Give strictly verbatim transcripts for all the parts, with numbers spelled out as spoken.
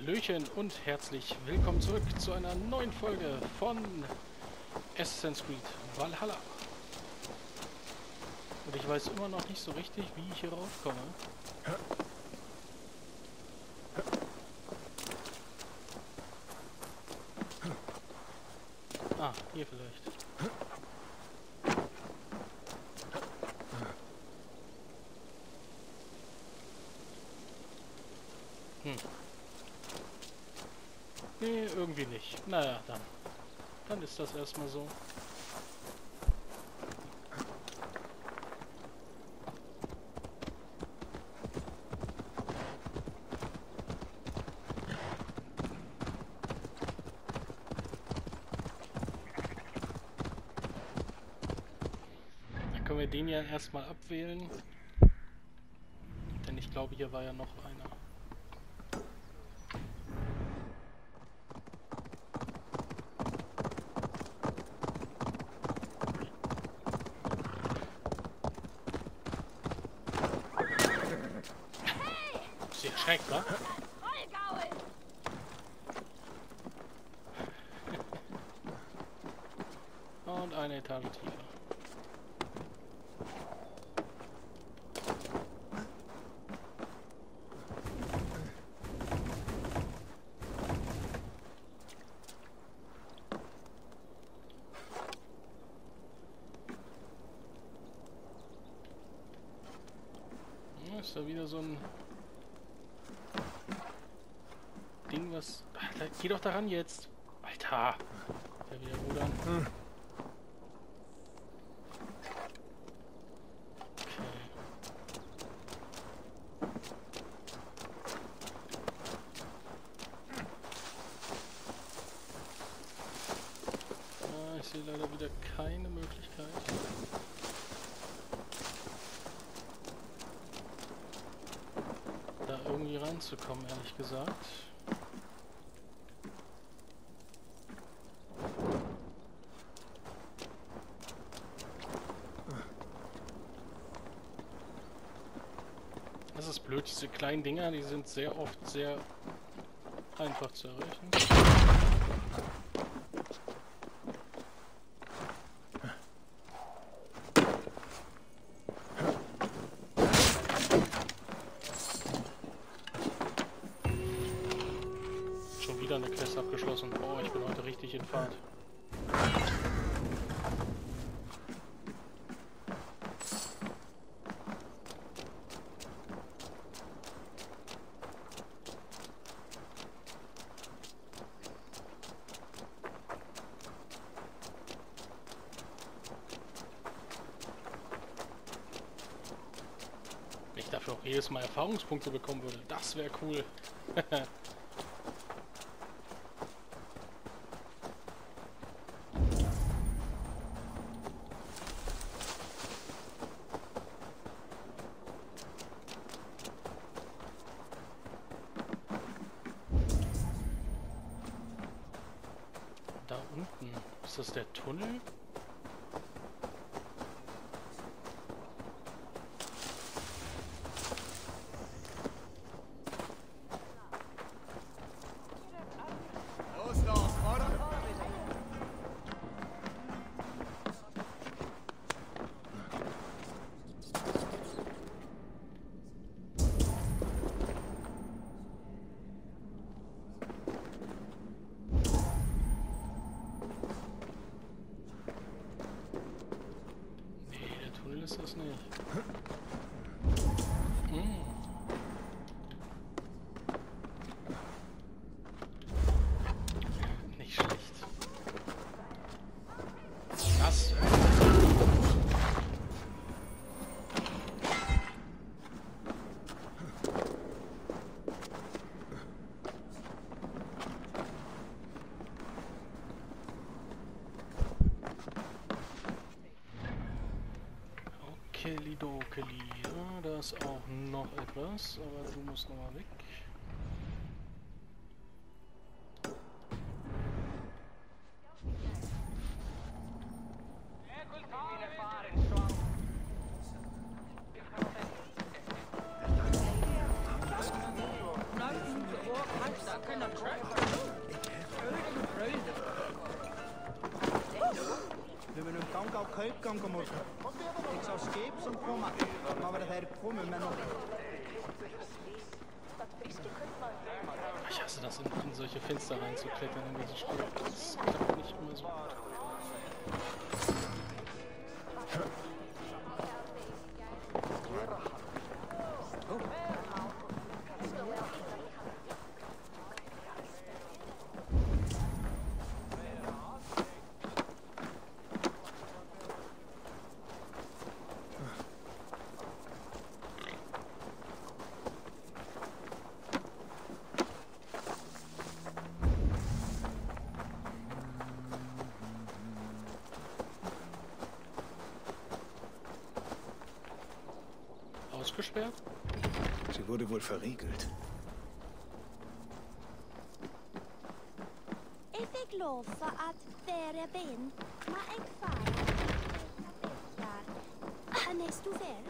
Hallöchen und herzlich willkommen zurück zu einer neuen Folge von Assassin's Creed Valhalla. Und ich weiß immer noch nicht so richtig, wie ich hier raufkomme. Ah, hier vielleicht. Hm. Nee, irgendwie nicht. Naja, dann. Dann ist das erstmal so. Dann können wir den ja erstmal abwählen. Denn ich glaube, hier war ja noch einer. Sie erschreckt, wa? Und eine Etage tiefer. Ja, ist da wieder so ein Ding, was... Ach, da, geh doch daran jetzt! Alter! Der wieder rudern. Hm. Ich sehe leider wieder keine Möglichkeit. Da irgendwie reinzukommen, ehrlich gesagt. Das ist blöd, diese kleinen Dinger, die sind sehr oft sehr einfach zu erreichen. Schon wieder eine Quest abgeschlossen. Oh, ich bin heute richtig in Fahrt. Wenn ich dafür auch jedes Mal Erfahrungspunkte bekommen würde, das wäre cool. Da unten, ist das der Tunnel? Ist das nicht? Hm. Nicht schlecht. Was? Kelidokeli. Ja, da ist auch noch etwas, aber du musst nochmal weg. Nu men hun kan ikke ha køytgang om oss. Jeg sa skip som kommer. Hva var det her kommer med noch? Ich hasse das, in, in solche Fenster reinzuklettern in diese Spiele. Das klappt nicht immer so gut. Ausgesperrt? Sie wurde wohl verriegelt. Jag fick lov för att bära ben med en kvar. Han är stor väl.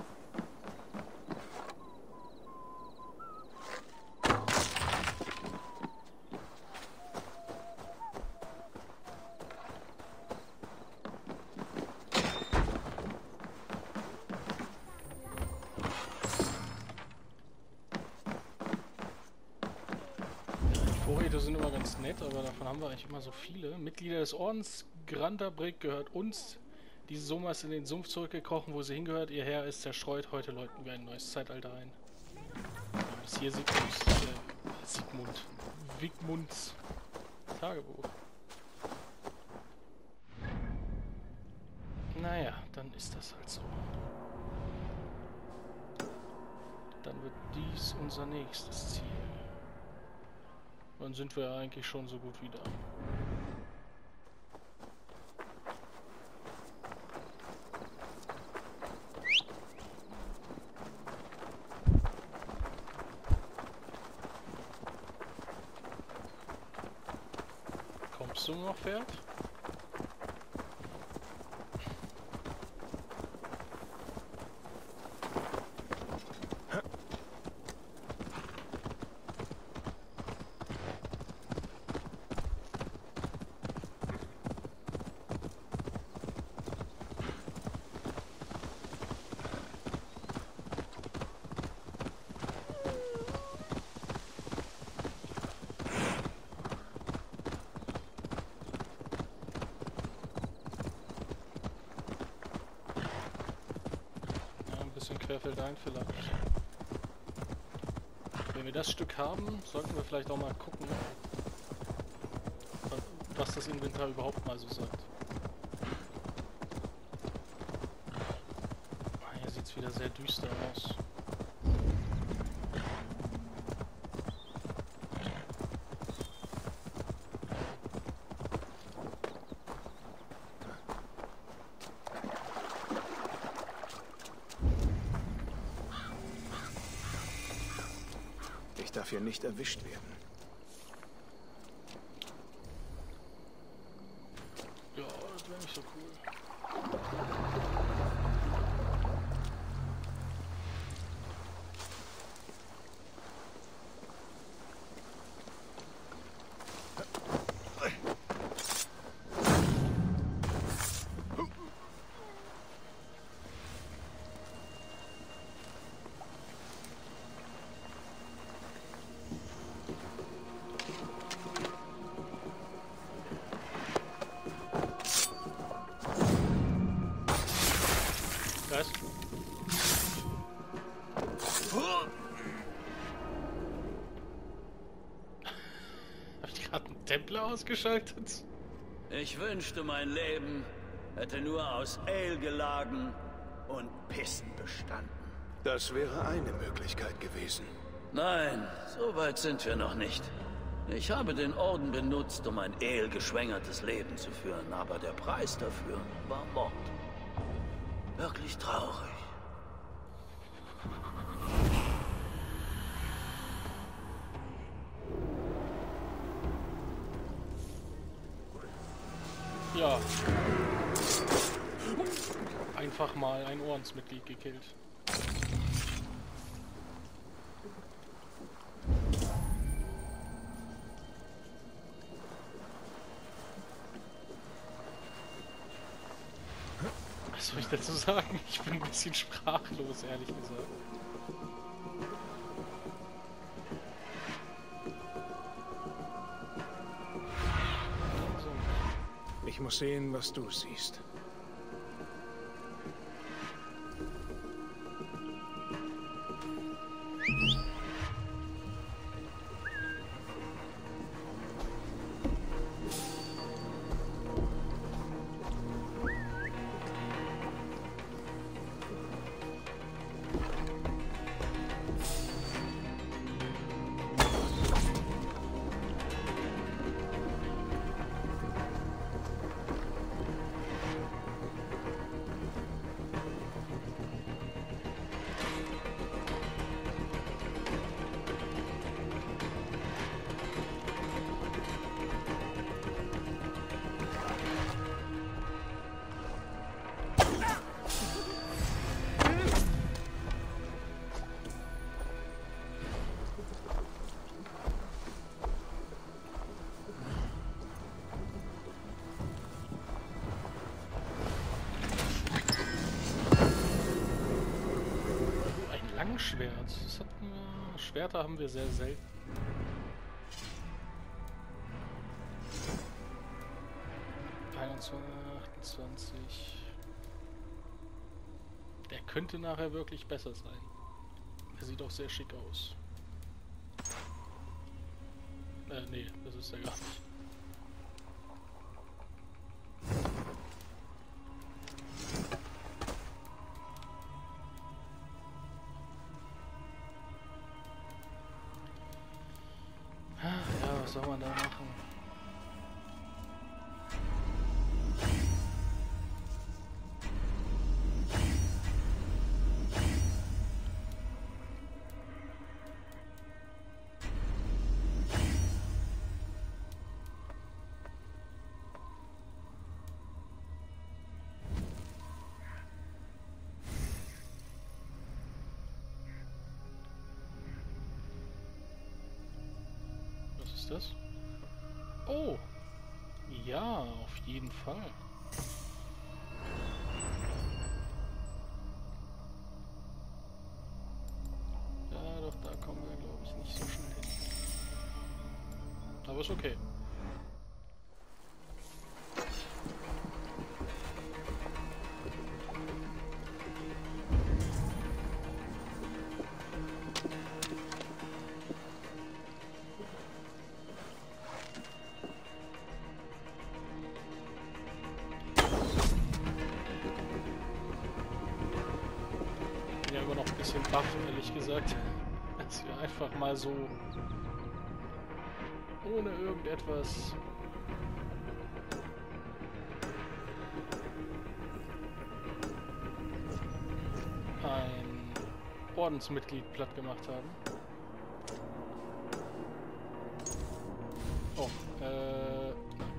Vorräte sind immer ganz nett, aber davon haben wir eigentlich immer so viele. Mitglieder des Ordens Grandabrick gehört uns. Diese Soma ist in den Sumpf zurückgekrochen, wo sie hingehört. Ihr Herr ist zerstreut. Heute läuten wir ein neues Zeitalter ein. Ja, das hier sieht aus. Äh, Sigmund. Wigmunds Tagebuch. Naja, dann ist das halt so. Dann wird dies unser nächstes Ziel. Dann sind wir eigentlich schon so gut wie da. Kommst du noch, Pferd? Querfeldein vielleicht. Wenn wir das Stück haben, sollten wir vielleicht auch mal gucken, was das Inventar überhaupt mal so sagt. Ah, hier sieht es wieder sehr düster aus. Ich darf hier nicht erwischt werden. Ja, das wäre nicht so cool. Was? Hab ich gerade einen Templer ausgeschaltet? Ich wünschte, mein Leben hätte nur aus Ale gelagen und Pissen bestanden. Das wäre eine Möglichkeit gewesen. Nein, so weit sind wir noch nicht. Ich habe den Orden benutzt, um ein Ale-geschwängertes Leben zu führen, aber der Preis dafür war Mord. Wirklich traurig. Ja. Einfach mal ein Ordensmitglied gekillt. dazu sagen? Ich bin ein bisschen sprachlos, ehrlich gesagt. Ich muss sehen, was du siehst. Langschwert. Das hatten wir, Schwerter haben wir sehr selten. einundzwanzig, achtundzwanzig. Der könnte nachher wirklich besser sein. Er sieht auch sehr schick aus. Äh, nee, das ist er gar nicht. Was soll man da machen? Was ist das? Oh! Ja, auf jeden Fall. Ja, doch, da kommen wir, glaube ich, nicht so schnell hin. Aber ist okay. Noch ein bisschen baff, ehrlich gesagt, dass wir einfach mal so ohne irgendetwas ein Ordensmitglied platt gemacht haben. Oh, äh...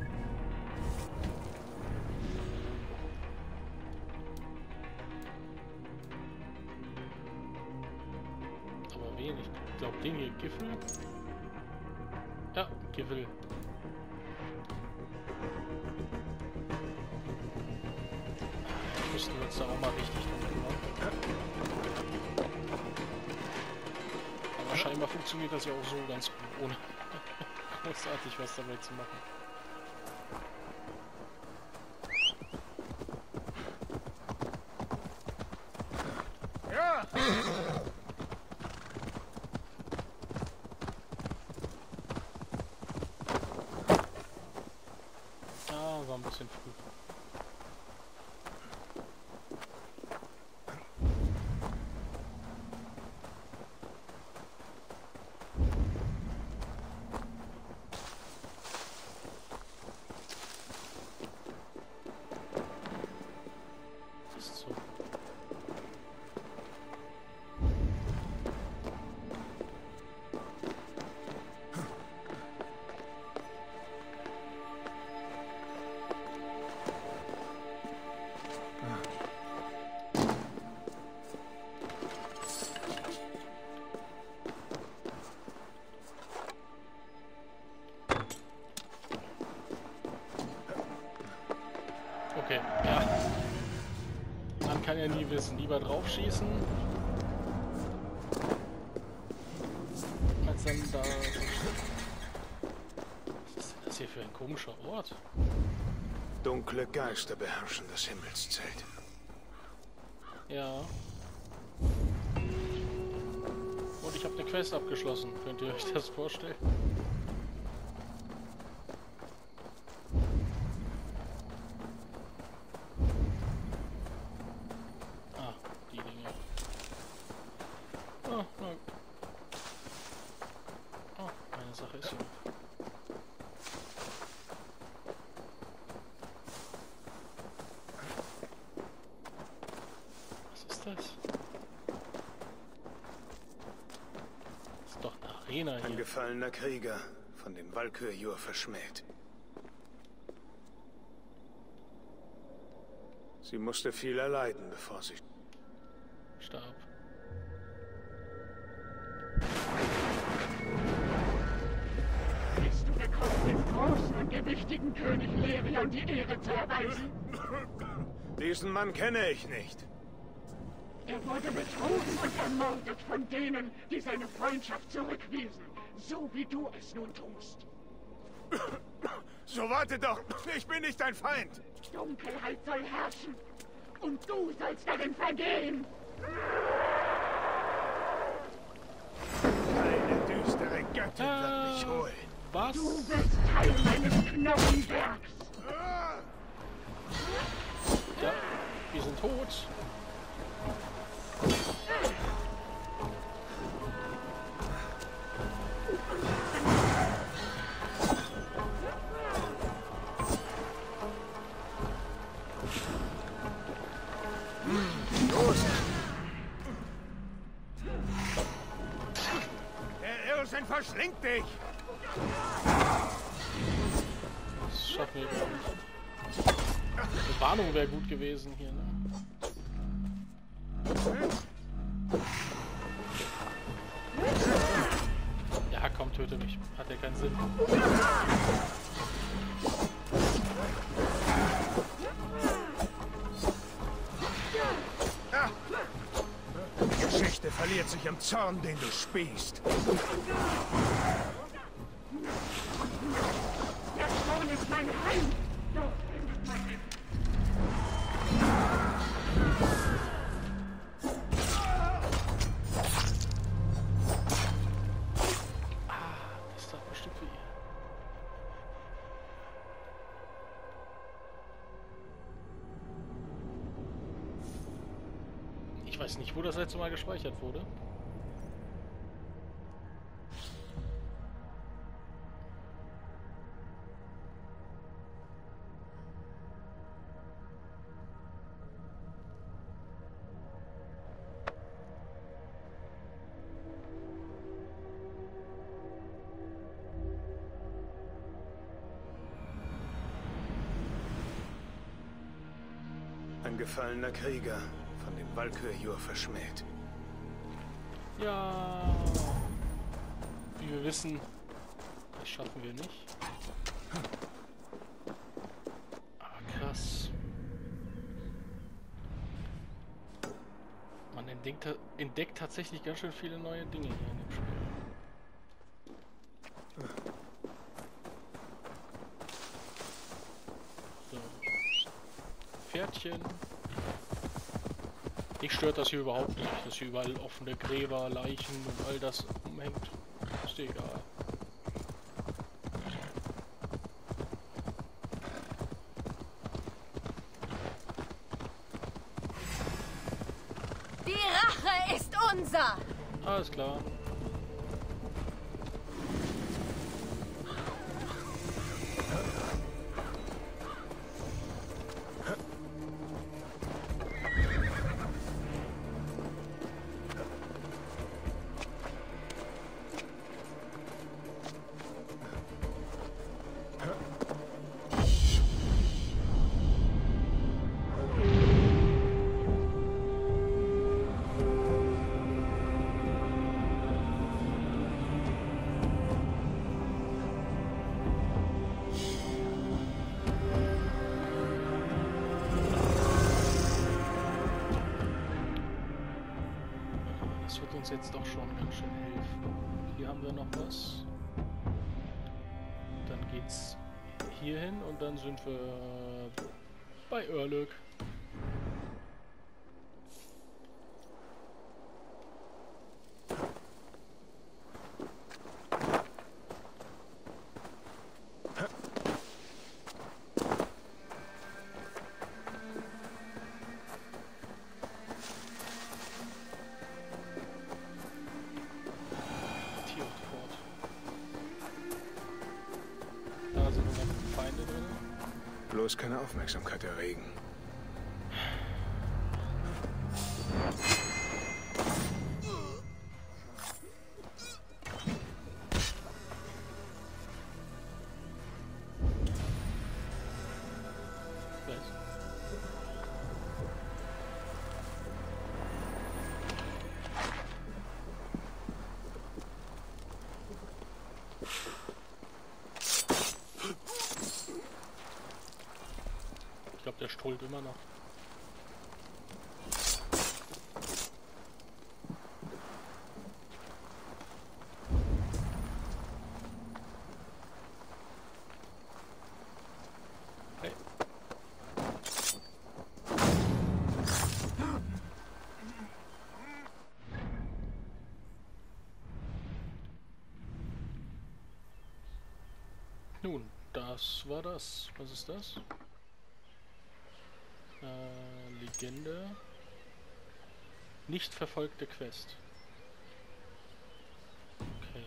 Ich glaube, den hier, Giffel. Ja, Giffel. Müssten wir uns da auch mal richtig drum kümmern. Aber scheinbar funktioniert das ja auch so ganz gut, ohne großartig was damit zu machen. Ja! War ein bisschen früh. Ist so. Okay, ja. kann ja nie wissen. Lieber draufschießen, als dann da... Was ist denn das hier für ein komischer Ort? Dunkle Geister beherrschen das Himmelszelt. Ja. Und ich habe eine Quest abgeschlossen. Könnt ihr euch das vorstellen? Ah, die Dinge. Ah, na. Oh, meine Sache ist hier. Was ist das? Ist doch eine Arena Ein hier. gefallener Krieger, von den Valkyriur verschmäht. Sie musste viel erleiden, bevor sie... Starb. Bist du gekommen, dem großen und gewichtigen König Lerion die Ehre zu erweisen? Diesen Mann kenne ich nicht. Er wurde betrogen und ermordet von denen, die seine Freundschaft zurückwiesen. So wie du es nun tust. So warte doch! Ich bin nicht dein Feind! Dunkelheit soll herrschen. Und du sollst darin vergehen. Eine düstere Göttin wird mich holen. Was? Du wirst Teil meines Knochenwerks. Ja, wir sind tot. Los! Der Irrsinn verschlingt dich! Das schaffen wir überhaupt nicht. Eine Warnung wäre gut gewesen hier, ne? Ja, komm, töte mich. Hat ja keinen Sinn. Die Geschichte verliert sich im Zorn, den du spießt. Der Zorn ist mein Heim. Doch findet man ihn. Das ist doch bestimmt für ihr. Ich weiß nicht, wo das letzte Mal gespeichert wurde. Ein gefallener Krieger, von den Valkyriur verschmäht. Ja. Wie wir wissen, das schaffen wir nicht. Aber krass. Man entdeckt, entdeckt tatsächlich ganz schön viele neue Dinge hier in dem Spiel. So. Pferdchen. Mich stört das hier überhaupt nicht, dass hier überall offene Gräber, Leichen und all das umhängt. Ist dir egal. Die Rache ist unser! Alles klar. uns jetzt doch schon ganz schön helfen. Hier haben wir noch was. Dann geht's hier hin und dann sind wir bei Örlök. Bloß keine Aufmerksamkeit erregen. Ich glaube, der strollt immer noch. Hey. Nun, das war das. Was ist das? Äh, Legende. Nicht verfolgte Quest. Okay.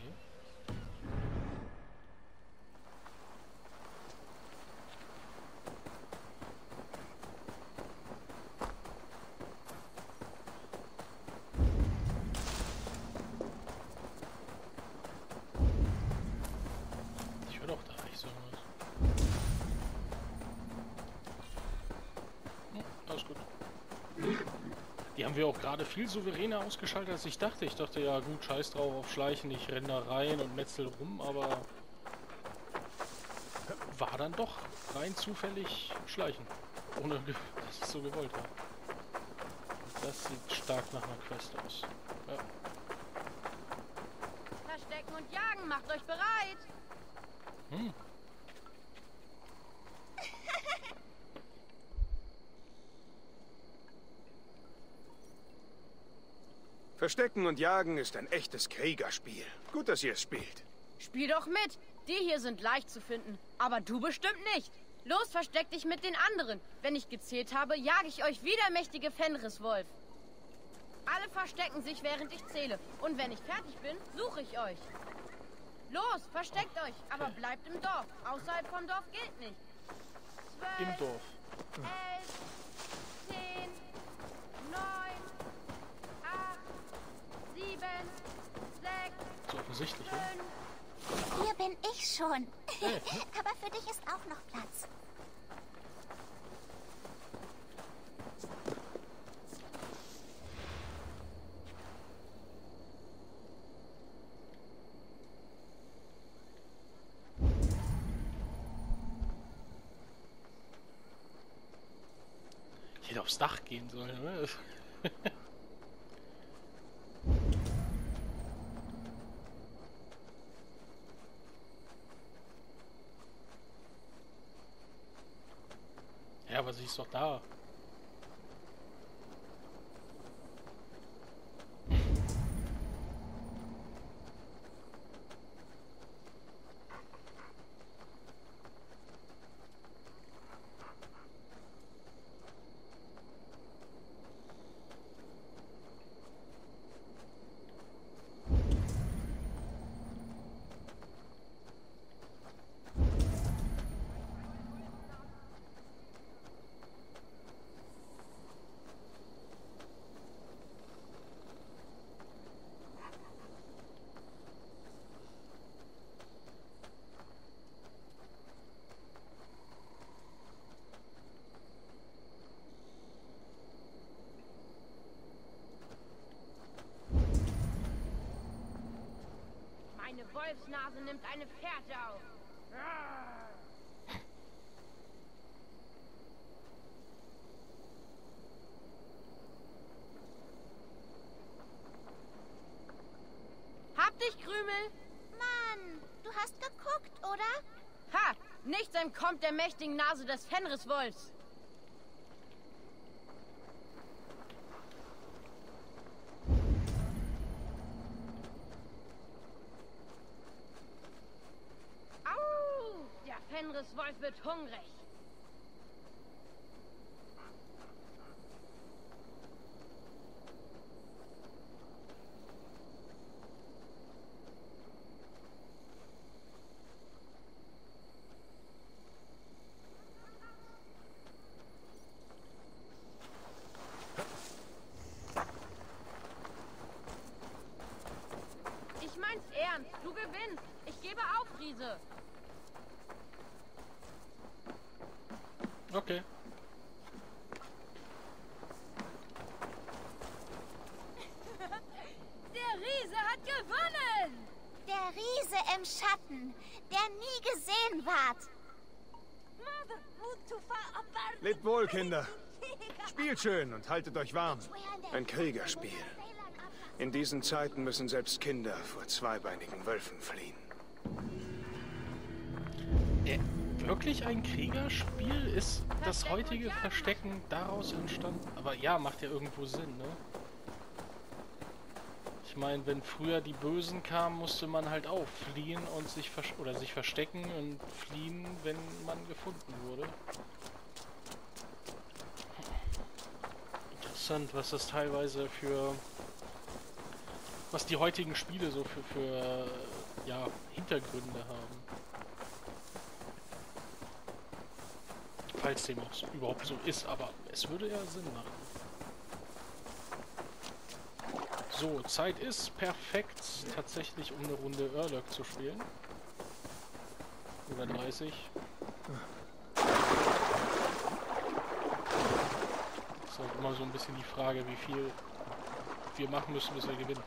Ich höre doch da nicht so was. Alles gut. Die haben wir auch gerade viel souveräner ausgeschaltet, als ich dachte. Ich dachte, ja gut, scheiß drauf auf Schleichen, ich renne da rein und metzel rum, aber war dann doch rein zufällig Schleichen. Ohne, dass es so gewollt war. Das sieht stark nach einer Quest aus. Ja. Verstecken und jagen, macht euch bereit! Hm. Verstecken und Jagen ist ein echtes Kriegerspiel. Gut, dass ihr es spielt. Spiel doch mit! Die hier sind leicht zu finden, aber du bestimmt nicht. Los, versteck dich mit den anderen. Wenn ich gezählt habe, jage ich euch wie der mächtige Fenriswolf. Alle verstecken sich, während ich zähle. Und wenn ich fertig bin, suche ich euch. Los, versteckt euch, aber bleibt im Dorf. Außerhalb vom Dorf gilt nicht. Zwölf, Im Dorf. elf, zehn, neun, acht, sieben, sechs, So offensichtlich, oder? fünf. Hier bin ich schon. Hey. Aber für dich ist auch noch Platz. Ich hätte aufs Dach gehen sollen, oder? Ja, aber sie ist doch da. Meine Wolfsnase nimmt eine Fährte auf. Hab dich, Krümel! Mann, du hast geguckt, oder? Ha! Nichts entkommt der mächtigen Nase des Fenriswolfs. Au! Der Fenriswolf wird hungrig. Ich mein's ernst. Du gewinnst. Ich gebe auf, Riese. Okay. Der Riese hat gewonnen! Der Riese im Schatten, der nie gesehen ward. Lebt wohl, Kinder. Spielt schön und haltet euch warm. Ein Kriegerspiel. In diesen Zeiten müssen selbst Kinder vor zweibeinigen Wölfen fliehen. Äh, wirklich ein Kriegerspiel? Ist das heutige Verstecken daraus entstanden? Aber ja, macht ja irgendwo Sinn, ne? Ich meine, wenn früher die Bösen kamen, musste man halt auch fliehen und sich vers oder sich verstecken und fliehen, wenn man gefunden wurde. Interessant, was das teilweise für... was die heutigen Spiele so für, für ja, Hintergründe haben. Falls dem auch so, überhaupt so ist, aber es würde ja Sinn machen. So, Zeit ist perfekt, tatsächlich um eine Runde Urlök zu spielen. Oder dreißig. Ist halt immer so ein bisschen die Frage, wie viel wir machen müssen, bis wir gewinnen.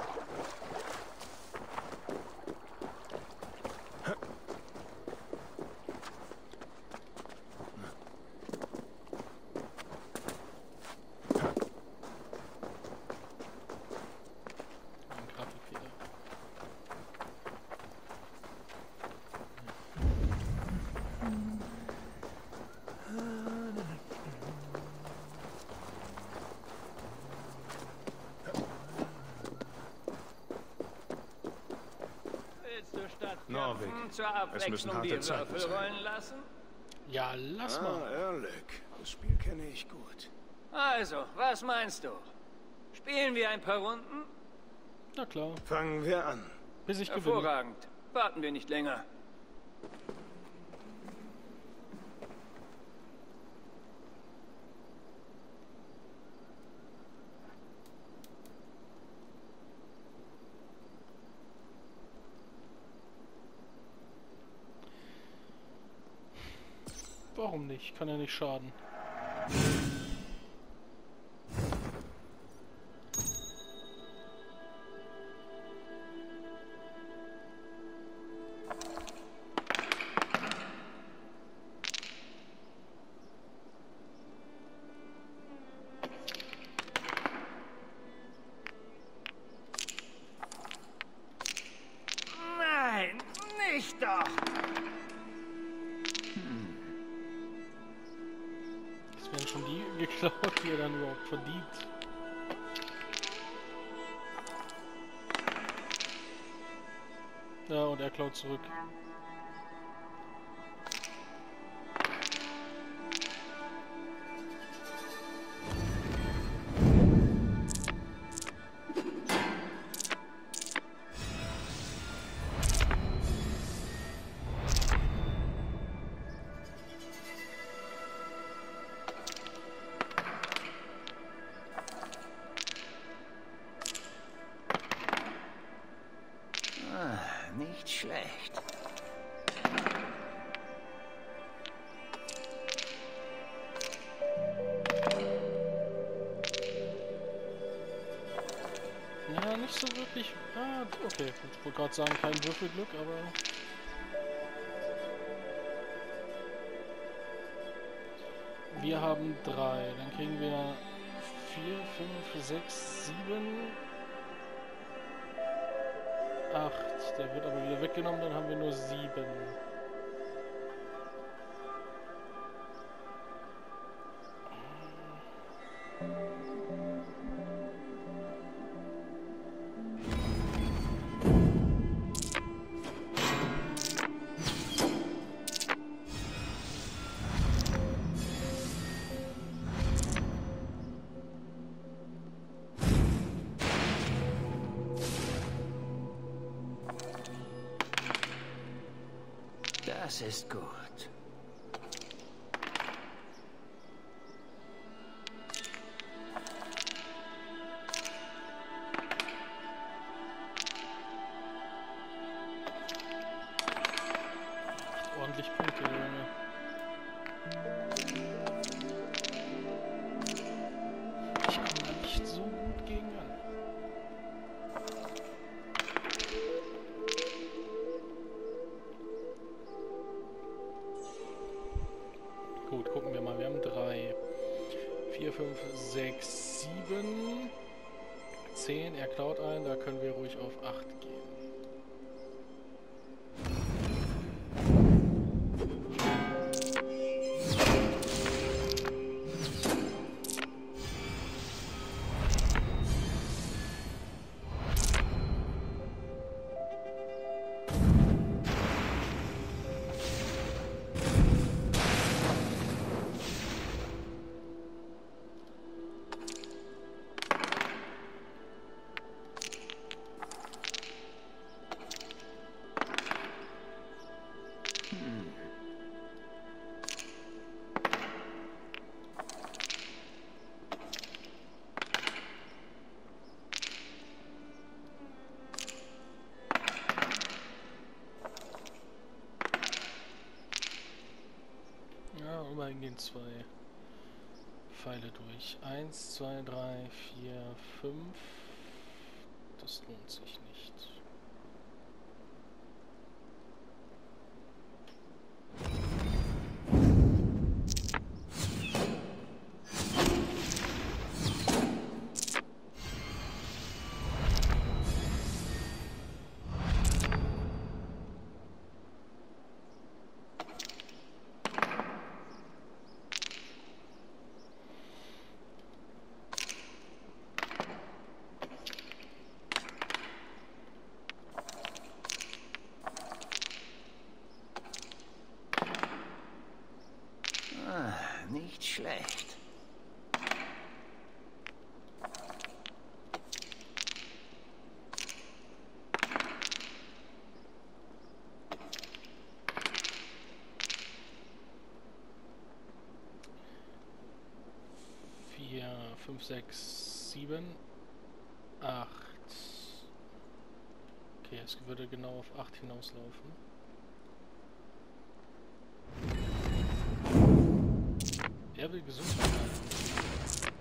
Norweg, Zur es müssen Abwechslung die harte Zeiten Würfel sein. rollen lassen? Ja, lass Ah, mal. Urlök. Das Spiel kenne ich gut. Also, was meinst du? Spielen wir ein paar Runden? Na klar, Fangen wir an. bis ich gewinne. Hervorragend. Warten wir nicht länger. Warum nicht? Kann ja nicht schaden. Nein, nicht doch! Es werden schon die geklaut, die er dann überhaupt verdient. Ja, und er klaut zurück. Nicht schlecht. Ja, nicht so wirklich. Ah, okay. Ich wollte gerade sagen, kein Würfelglück, aber... Wir haben drei. Dann kriegen wir vier, fünf, sechs, sieben... acht. Der wird aber wieder weggenommen, dann haben wir nur sieben. Das ist gut. Ordentlich Punkte, Junge. Ich komme da nicht so gut gegen an. Gut, gucken wir mal. Wir haben drei, vier, fünf, sechs, sieben, zehn. Er klaut ein, da können wir ruhig auf acht gehen. Immerhin gehen zwei Pfeile durch. Eins, zwei, drei, vier, fünf. Das lohnt sich nicht. Nicht schlecht. Vier, fünf, sechs, sieben, acht. Okay, es würde genau auf acht hinauslaufen. Er will Gesundheit halten.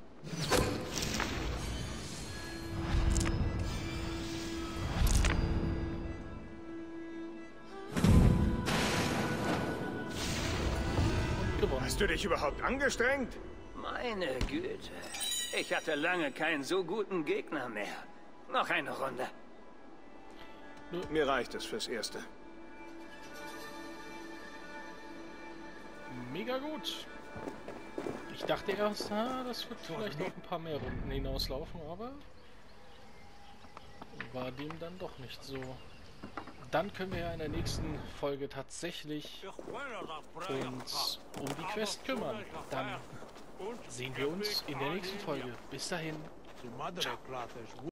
Gewonnen. Hast du dich überhaupt angestrengt? Meine Güte. Ich hatte lange keinen so guten Gegner mehr. Noch eine Runde. Mir reicht es fürs Erste. Mega gut. Ich dachte erst, na, das wird vielleicht noch ein paar mehr Runden hinauslaufen, aber war dem dann doch nicht so. Dann können wir ja in der nächsten Folge tatsächlich uns um die Quest kümmern. Dann sehen wir uns in der nächsten Folge. Bis dahin. Ciao.